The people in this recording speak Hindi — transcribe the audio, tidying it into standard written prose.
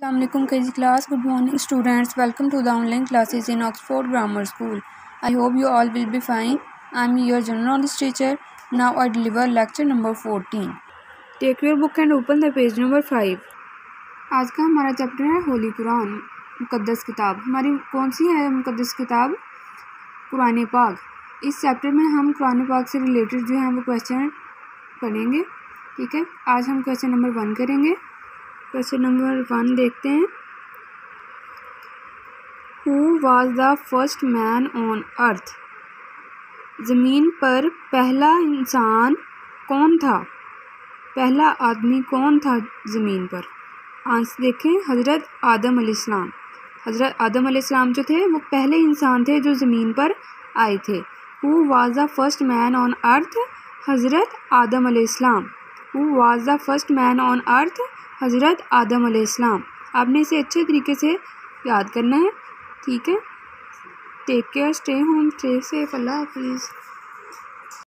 Assalamualaikum KG class. Good morning students. Welcome to the online classes in Oxford Grammar School. I hope you all will be fine. I am your general knowledge teacher. Now I deliver lecture number 14. Take your book and open the page number 5. आज का हमारा चैप्टर है होली कुरान, मुकद्दस किताब। हमारी कौन सी है मुकद्दस किताब? कुरान पाक। इस चैप्टर में हम कुरान पाक से रिलेटेड जो है वो क्वेश्चन पढ़ेंगे। ठीक है, आज हम क्वेश्चन नंबर 1 करेंगे। क्वेश्चन नंबर 1 देखते हैं। Who was the first man on earth? ज़मीन पर पहला इंसान कौन था? पहला आदमी कौन था ज़मीन पर? आंसर देखें, हज़रत आदम अलैहिस्सलाम। हज़रत आदम अलैहिस्सलाम जो थे वो पहले इंसान थे जो ज़मीन पर आए थे। Who was the first man on earth? Hazrat Adam अलैहिस्सलाम। Who was the first man on earth? Hazrat Adam अलैहिस्सलाम। आपने इसे अच्छे तरीके से याद करना है। ठीक है, take care, stay home, stay safe, Allah हाफिज़।